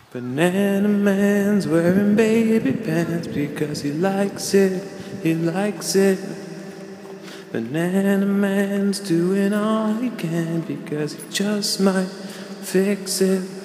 Banana Man's wearing baby pants because he likes it, he likes it. Banana Man's doing all he can because he just might fix it.